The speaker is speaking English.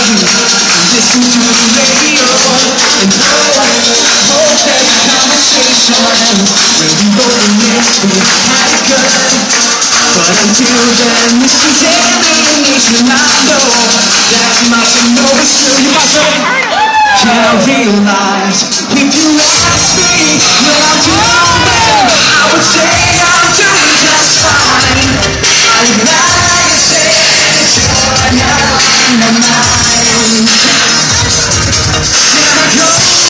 you listen to the radio and hope that the conversation when we both admit we had it good. But until then, this is alienation. I know that much. I know it's true. You must know. Can I realize if you ask me?